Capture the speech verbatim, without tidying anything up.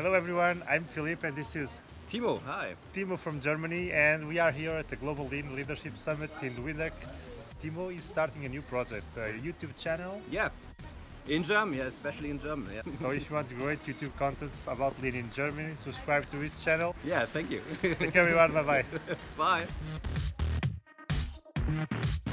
Hello everyone, I'm Philippe and this is Timo. Hi. Timo from Germany, and we are here at the Global Lean Leadership Summit in Windeck. Timo is starting a new project, a YouTube channel. Yeah, in German, yeah, especially in German. Yeah. So if you want great YouTube content about Lean in Germany, subscribe to his channel. Yeah, thank you. Thank you everyone, bye bye. Bye.